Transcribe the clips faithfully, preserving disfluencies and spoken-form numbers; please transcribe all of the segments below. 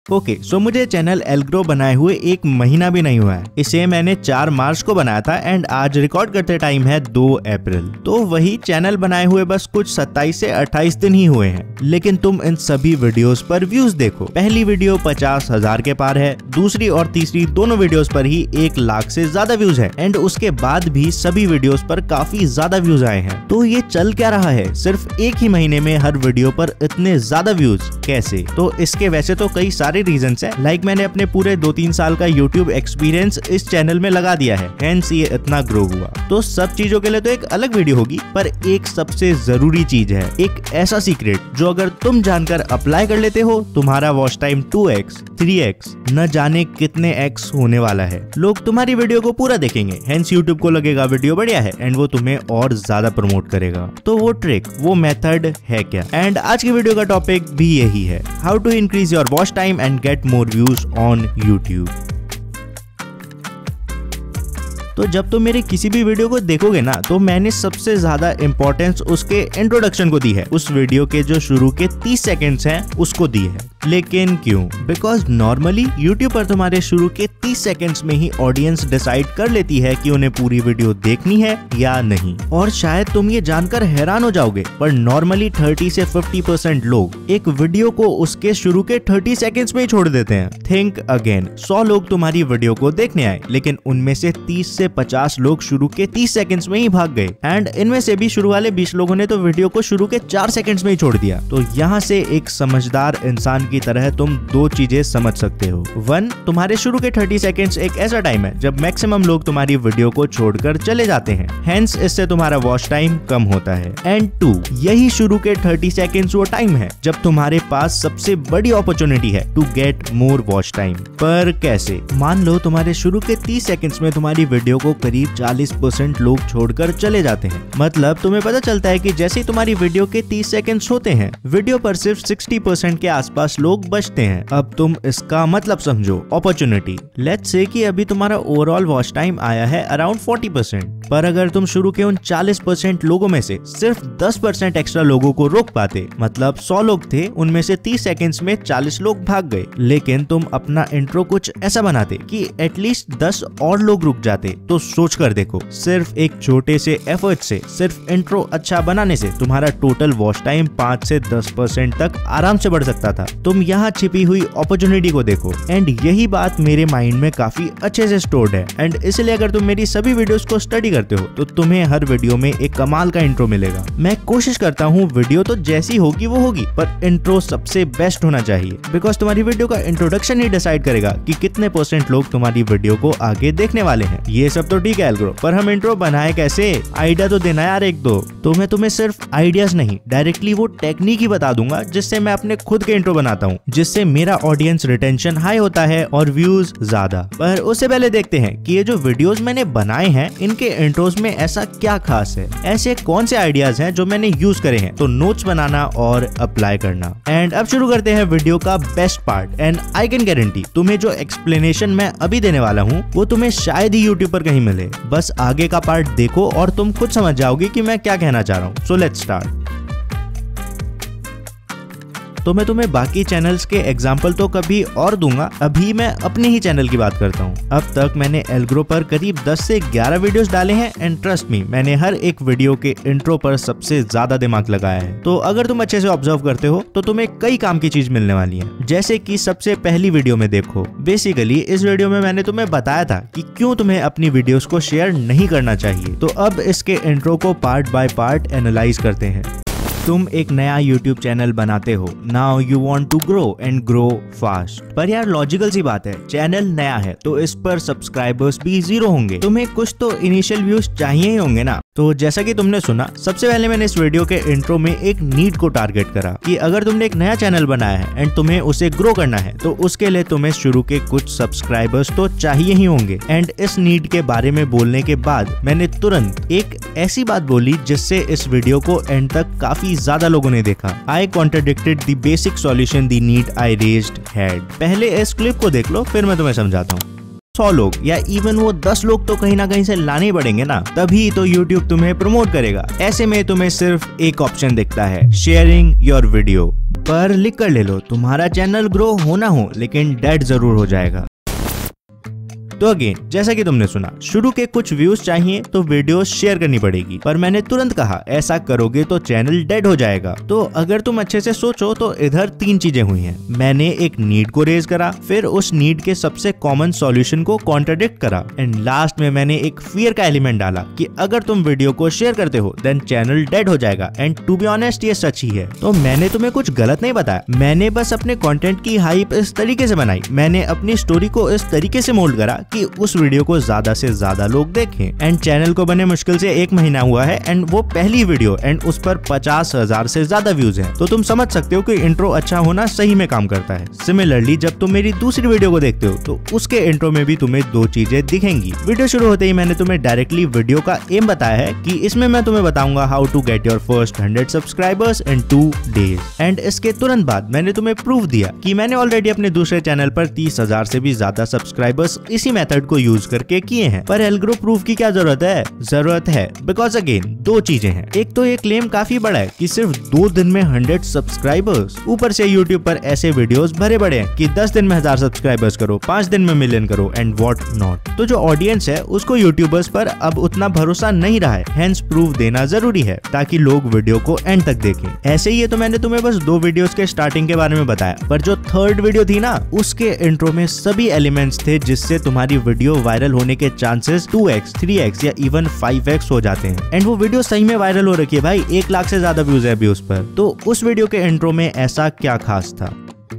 Okay okay, so so मुझे channel एल्ग्रो बनाए हुए एक महीना भी नहीं हुआ है। इसे मैंने चार मार्च को बनाया था एंड आज रिकॉर्ड करते टाइम है दो अप्रैल। तो वही चैनल बनाए हुए बस कुछ सत्ताईस से अट्ठाईस दिन ही हुए हैं, लेकिन तुम इन सभी वीडियोस पर व्यूज देखो। पहली वीडियो पचास हजार के पार है, दूसरी और तीसरी दोनों वीडियोस पर ही एक लाख से ज्यादा व्यूज है एंड उसके बाद भी सभी वीडियोस पर काफी ज्यादा व्यूज आए हैं। तो ये चल क्या रहा है, सिर्फ एक ही महीने में हर वीडियो पर इतने ज्यादा व्यूज कैसे? तो इसके वैसे तो कई सारे रीजंस हैं, लाइक मैंने अपने पूरे दो तीन साल का यूट्यूब एक्सपीरियंस इस चैनल में लगा दिया है, हेंस ये इतना ग्रो हुआ। तो सब चीजों के लिए तो एक अलग वीडियो होगी, पर एक सबसे जरूरी चीज है, एक ऐसा सीक्रेट जो अगर तुम जानकर अप्लाई कर लेते हो, तुम्हारा watch time two x, three x, न जाने कितने एक्स होने वाला है। लोग तुम्हारी वीडियो को पूरा देखेंगे, हेंस यूट्यूब को लगेगा वीडियो बढ़िया है एंड वो तुम्हें और ज्यादा प्रमोट करेगा। तो वो ट्रिक, वो मेथड है क्या? एंड आज की वीडियो का टॉपिक भी यही है, how to increase your watch time and get more views on YouTube। तो जब तुम मेरे किसी भी वीडियो को देखोगे ना, तो मैंने सबसे ज्यादा इंपॉर्टेंस उसके इंट्रोडक्शन को दी है, उस वीडियो के जो शुरू के तीस सेकंड्स हैं उसको दी है। लेकिन क्यों? बिकॉज नॉर्मली यूट्यूब पर तुम्हारे शुरू के तीस सेकंड्स में ही ऑडियंस डिसाइड कर लेती है कि उन्हें पूरी वीडियो देखनी है या नहीं। और शायद तुम ये जानकर हैरान हो जाओगे, पर नॉर्मली तीस से पचास परसेंट लोग एक वीडियो को उसके शुरू के तीस सेकंड्स में ही छोड़ देते हैं। थिंक अगेन, सौ लोग तुम्हारी वीडियो को देखने आए, लेकिन उनमें से तीस से पचास लोग शुरू के तीस सेकंड्स में ही भाग गए एंड इनमें से भी शुरू वाले बीस लोगों ने तो वीडियो को शुरू के चार सेकंड्स में ही छोड़ दिया। तो यहाँ से एक समझदार इंसान की तरह तुम दो चीजें समझ सकते हो। वन, तुम्हारे शुरू के तीस सेकंड्स एक ऐसा टाइम है जब मैक्सिमम लोग तुम्हारी वीडियो को छोड़कर चले जाते हैं, हेंस इससे तुम्हारा वॉच टाइम कम होता है। एंड टू, यही शुरू के तीस सेकंड्स वो टाइम है जब तुम्हारे पास सबसे बड़ी अपॉर्चुनिटी है to get more watch time. पर कैसे? मान लो तुम्हारे शुरू के तीस सेकंड्स में तुम्हारी वीडियो को करीब चालीस परसेंट लोग छोड़कर चले जाते हैं। मतलब तुम्हें पता चलता है कि जैसे ही तुम्हारी वीडियो के तीस सेकंड्स होते हैं, वीडियो पर सिर्फ साठ परसेंट के आसपास लोग बचते हैं। अब तुम इसका मतलब समझो, अपॉर्चुनिटी। लेट्स से कि अभी तुम्हारा ओवरऑल वॉच टाइम आया है अराउंड चालीस परसेंट, पर अगर तुम शुरू के उन चालीस परसेंट लोगों में से सिर्फ दस परसेंट एक्स्ट्रा लोगों को रोक पाते, मतलब सौ लोग थे, उनमें से तीस सेकंड्स में चालीस लोग भाग गए, लेकिन तुम अपना इंट्रो कुछ ऐसा बनाते कि एटलीस्ट दस और लोग रुक जाते, तो सोच कर देखो, सिर्फ एक छोटे से एफर्ट से, सिर्फ इंट्रो अच्छा बनाने से तुम्हारा टोटल वॉच टाइम पाँच से दस परसेंट तक आराम से बढ़ सकता था। तुम यहाँ छिपी हुई अपॉर्चुनिटी को देखो एंड यही बात मेरे माइंड में काफी अच्छे से स्टोर्ड है एंड इसलिए अगर तुम मेरी सभी वीडियोस को स्टडी करते हो तो तुम्हें हर वीडियो में एक कमाल का इंट्रो मिलेगा। मैं कोशिश करता हूँ वीडियो तो जैसी होगी वो होगी, पर इंट्रो सबसे बेस्ट होना चाहिए, बिकॉज तुम्हारी वीडियो का इंट्रोडक्शन ही डिसाइड करेगा कि कितने परसेंट लोग तुम्हारी वीडियो को आगे देखने वाले हैं। ये सब तो ठीक है एल्ग्रो, पर हम इंट्रो बनाए कैसे? आइडिया तो देना यार एक दो। तो मैं तुम्हें सिर्फ आइडियाज नहीं, डायरेक्टली वो टेक्निक ही बता दूंगा जिससे मैं अपने खुद के इंट्रो बनाता हूँ, जिससे मेरा ऑडियंस रिटेंशन हाई होता है और व्यूज ज्यादा। पर उससे पहले देखते हैं कि ये जो वीडियोस मैंने बनाए हैं, इनके इंट्रोज में ऐसा क्या खास है, ऐसे कौन से आइडियाज हैं जो मैंने यूज करे हैं। तो नोट्स बनाना और अप्लाई करना। एंड अब शुरू करते हैं वीडियो का best part. And I can guarantee तुम्हें जो एक्सप्लेनेशन मैं अभी देने वाला हूँ वो तुम्हें शायद ही यूट्यूब पर कहीं मिले। बस आगे का पार्ट देखो और तुम खुद समझ जाओगे कि मैं क्या कहना चाह रहा हूँ। So let's start. तो मैं तुम्हें बाकी चैनल्स के एग्जाम्पल तो कभी और दूंगा, अभी मैं अपने ही चैनल की बात करता हूँ। अब तक मैंने एल्ग्रो पर करीब दस से ग्यारह वीडियोस डाले हैं एंड ट्रस्ट मी, मैंने हर एक वीडियो के इंट्रो पर सबसे ज्यादा दिमाग लगाया है। तो अगर तुम अच्छे से ऑब्जर्व करते हो तो तुम्हें कई काम की चीज मिलने वाली है। जैसे कि सबसे पहली वीडियो में देखो, बेसिकली इस वीडियो में मैंने तुम्हें बताया था कि क्यों तुम्हें अपनी वीडियोस को शेयर नहीं करना चाहिए। तो अब इसके इंट्रो को पार्ट बाय पार्ट एनालाइज करते हैं। तुम एक नया यूट्यूब चैनल बनाते हो, now you want to grow and grow fast. पर यार लॉजिकल सी बात है, चैनल नया है तो इस पर सब्सक्राइबर्स भी जीरो होंगे, तुम्हें कुछ तो इनिशियल व्यूज चाहिए ही होंगे ना। तो जैसा कि तुमने सुना, सबसे पहले मैंने इस वीडियो के इंट्रो में एक नीड को टारगेट करा कि अगर तुमने एक नया चैनल बनाया है एंड तुम्हें उसे ग्रो करना है तो उसके लिए तुम्हें शुरू के कुछ सब्सक्राइबर्स तो चाहिए ही होंगे। एंड इस नीड के बारे में बोलने के बाद मैंने तुरंत एक ऐसी बात बोली जिससे इस वीडियो को एंड तक काफी ज्यादा लोगों ने देखा। I contradicted the basic solution the need I raised had. पहले इस क्लिप को देख लो, फिर मैं तुम्हें समझाता हूँ। सौ लोग या इवन वो दस लोग तो कहीं ना कहीं से लाने ही पड़ेंगे ना, तभी तो YouTube तुम्हें प्रमोट करेगा। ऐसे में तुम्हें सिर्फ एक ऑप्शन दिखता है, शेयरिंग योर वीडियो। पर लिख कर ले लो, तुम्हारा चैनल ग्रो होना हो लेकिन डेड जरूर हो जाएगा। तो अगेन जैसा कि तुमने सुना, शुरू के कुछ व्यूज चाहिए तो वीडियो शेयर करनी पड़ेगी, पर मैंने तुरंत कहा ऐसा करोगे तो चैनल डेड हो जाएगा। तो अगर तुम अच्छे से सोचो तो इधर तीन चीजें हुई हैं। मैंने एक नीड को रेज करा, फिर उस नीड के सबसे कॉमन सॉल्यूशन को कॉन्ट्रडिक्ट करा, एंड लास्ट में मैंने एक फियर का एलिमेंट डाला कि अगर तुम वीडियो को शेयर करते हो देन चैनल डेड हो जाएगा। एंड टू बी ऑनेस्ट ये सच ही है। तो मैंने तुम्हें कुछ गलत नहीं बताया, मैंने बस अपने कंटेंट की हाइप इस तरीके से बनाई, मैंने अपनी स्टोरी को इस तरीके से मोल्ड करा कि उस वीडियो को ज्यादा से ज्यादा लोग देखें। एंड चैनल को बने मुश्किल से एक महीना हुआ है एंड वो पहली वीडियो एंड उस पर पचास हजार से ज्यादा व्यूज हैं। तो तुम समझ सकते हो कि इंट्रो अच्छा होना सही में काम करता है। सिमिलरली जब तुम मेरी दूसरी वीडियो को देखते हो तो उसके इंट्रो में भी तुम्हें दो चीजें दिखेंगी। वीडियो शुरू होते ही मैंने तुम्हें डायरेक्टली वीडियो का एम बताया है कि इसमें मैं तुम्हें बताऊंगा how to get your first hundred subscribers in two days. And इसके तुरंत बाद मैंने तुम्हें प्रूफ दिया कि मैंने ऑलरेडी अपने दूसरे चैनल पर तीस हजार से भी ज्यादा सब्सक्राइबर्स इसी मेथड को यूज करके किए हैं। पर एल्गोरिथम प्रूफ की क्या जरूरत है? जरूरत है बिकॉज अगेन दो चीजें हैं। एक तो ये क्लेम काफी बड़ा है कि सिर्फ दो दिन में हंड्रेड सब्सक्राइबर्स, ऊपर से यूट्यूब पर ऐसे वीडियोस भरे पड़े हैं कि दस दिन में हजार सब्सक्राइबर्स करो, पांच दिन में मिलियन करो एंड व्हाट नॉट। तो जो ऑडियंस है उसको यूट्यूबर्स पर अब उतना भरोसा नहीं रहा है, हेंस प्रूफ देना जरूरी है ताकि लोग वीडियो को एंड तक देखें। ऐसे ही तो मैंने तुम्हें बस दो वीडियोस के स्टार्टिंग के बारे में बताया, पर जो थर्ड वीडियो थी ना उसके इंट्रो में सभी एलिमेंट्स थे जिससे तुम्हारी वीडियो वायरल होने के chances two x, three x या इवन फाइव एक्स हो जाते हैं। एंड वो वीडियो सही में वायरल हो रखी है भाई, एक लाख से ज्यादा व्यूज है अभी उस पर। तो उस वीडियो के इंट्रो में ऐसा क्या खास था?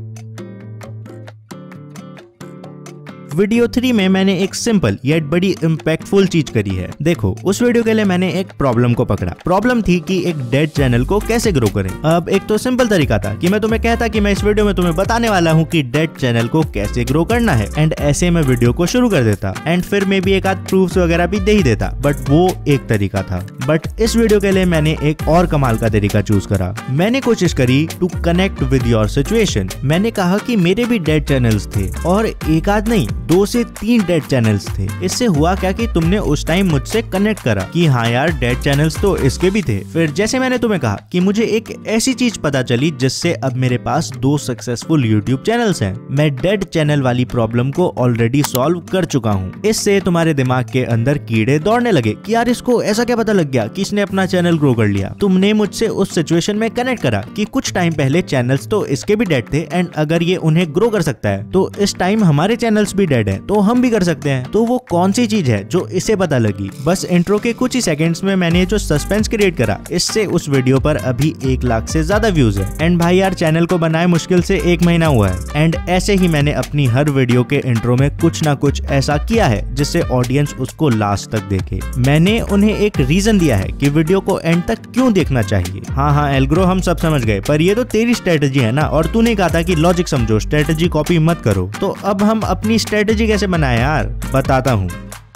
वीडियो थ्री में मैंने एक सिंपल येट बड़ी इम्पैक्टफुल चीज करी है। देखो उस वीडियो के लिए मैंने एक प्रॉब्लम को पकड़ा। प्रॉब्लम थी कि एक डेड चैनल को कैसे ग्रो करें। अब एक तो सिंपल तरीका था कि मैं तुम्हें कहता कि मैं इस वीडियो में तुम्हें बताने वाला हूँ कि डेड चैनल को कैसे ग्रो करना है, एंड ऐसे मैं वीडियो को शुरू कर देता एंड फिर मैं भी एक आध प्रूफ्स वगैरह भी दे ही देता। बट वो एक तरीका था, बट इस वीडियो के लिए मैंने एक और कमाल का तरीका चूज करा। मैंने कोशिश करी to connect with your situation. मैंने कहा कि मेरे भी डेड चैनल्स थे और एक आध नहीं दो से तीन डेड चैनल्स थे। इससे हुआ क्या कि तुमने उस टाइम मुझसे कनेक्ट करा कि हाँ यार डेड चैनल्स तो इसके भी थे। फिर जैसे मैंने तुम्हें कहा कि मुझे एक ऐसी चीज पता चली जिससे अब मेरे पास दो सक्सेसफुल यूट्यूब चैनल्स हैं। मैं डेड चैनल वाली प्रॉब्लम को ऑलरेडी सॉल्व कर चुका हूँ। इससे तुम्हारे दिमाग के अंदर कीड़े दौड़ने लगे कि यार इसको ऐसा क्या पता लग गया कि इसने अपना चैनल ग्रो कर लिया। तुमने मुझसे उस सिचुएशन में कनेक्ट करा कि कुछ टाइम पहले चैनल्स तो इसके भी डेड थे एंड अगर ये उन्हें ग्रो कर सकता है तो इस टाइम हमारे चैनल्स भी डेड है तो हम भी कर सकते हैं। तो वो कौन सी चीज है जो इसे पता लगी? बस इंट्रो के कुछ ही सेकंड्स में मैंने जो सस्पेंस क्रिएट करा, इससे उस वीडियो पर अभी एक लाख से ज्यादा व्यूज है। एंड भाई यार चैनल को बनाए मुश्किल से एक महीना हुआ है एंड ऐसे ही मैंने अपनी हर वीडियो के इंट्रो में कुछ ना कुछ ऐसा किया है जिससे ऑडियंस उसको लास्ट तक देखे। मैंने उन्हें एक रीजन दिया है कि वीडियो को एंड तक क्यों देखना चाहिए। हाँ हाँ एल्ग्रो हम सब समझ गए, पर ये तो तेरी स्ट्रेटेजी है ना, और तूने कहा था कि लॉजिक समझो, स्ट्रेटेजी कॉपी मत करो। तो अब हम अपनी स्ट्रेटेजी कैसे बनाए यार, बताता हूँ।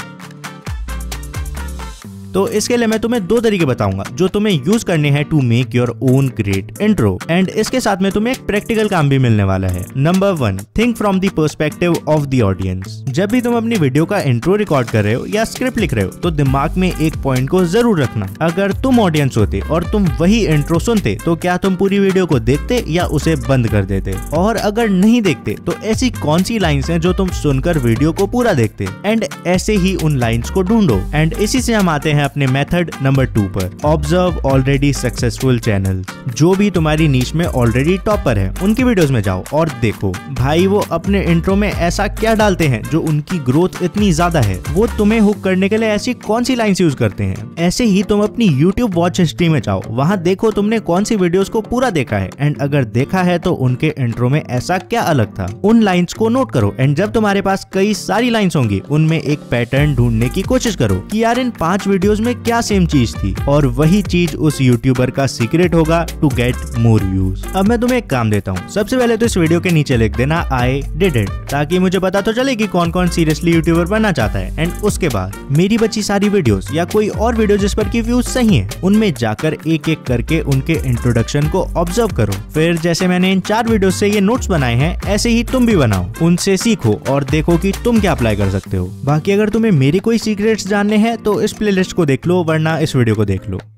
तो इसके लिए मैं तुम्हें दो तरीके बताऊंगा जो तुम्हें यूज करने हैं to make your own great intro, and इसके साथ में तुम्हें एक प्रैक्टिकल काम भी मिलने वाला है। Number one, think from the perspective of the audience. जब भी तुम अपनी वीडियो का इंट्रो रिकॉर्ड कर रहे हो या स्क्रिप्ट लिख रहे हो तो दिमाग में एक पॉइंट को जरूर रखना। अगर तुम ऑडियंस होते और तुम वही इंट्रो सुनते तो क्या तुम पूरी वीडियो को देखते या उसे बंद कर देते? और अगर नहीं देखते तो ऐसी कौन सी लाइन्स हैं जो तुम सुनकर वीडियो को पूरा देखते? एंड ऐसे ही उन लाइन्स को ढूंढो। एंड इसी से हम आते हैं अपने मेथड नंबर टू पर, ऑब्जर्व ऑलरेडी सक्सेसफुल चैनल्स। जो भी तुम्हारी नीश में ऑलरेडी टॉपर है उनकी वीडियोस में जाओ और देखो भाई वो अपने इंट्रो में ऐसा क्या डालते हैं जो उनकी ग्रोथ इतनी ज्यादा है। वो तुम्हें हुक करने के लिए ऐसी कौन सी लाइन्स यूज करते हैं। ऐसे ही तुम अपनी यूट्यूब वॉच हिस्ट्री में जाओ, वहाँ देखो तुमने कौन सी वीडियोस को पूरा देखा है, एंड अगर देखा है तो उनके इंट्रो में ऐसा क्या अलग था। उन लाइन्स को नोट करो एंड जब तुम्हारे पास कई सारी लाइन्स होंगी उनमें एक पैटर्न ढूंढने की कोशिश करो कि यार इन पांच वीडियोस में क्या सेम चीज थी, और वही चीज उस यूट्यूबर का सीक्रेट होगा टू गेट मोर व्यूज। अब मैं तुम्हें एक काम देता हूँ, सबसे पहले तो इस वीडियो के नीचे लिख देना आई डिड इट, ताकि मुझे पता तो चले कि कौन कौन सीरियसली यूट्यूबर बनना चाहता है। एंड उसके बाद मेरी बची सारी वीडियोस या कोई और वीडियो जिस पर की व्यूज सही है उनमें जाकर एक एक करके उनके इंट्रोडक्शन को ऑब्जर्व करो। फिर जैसे मैंने इन चार वीडियो से ये नोट्स बनाए हैं ऐसे ही तुम भी बनाओ, उनसे सीखो और देखो कि तुम क्या अप्लाई कर सकते हो। बाकी अगर तुम्हें मेरी कोई सीक्रेट्स जानने हैं तो इस प्लेलिस्ट को देख लो, वरना इस वीडियो को देख लो।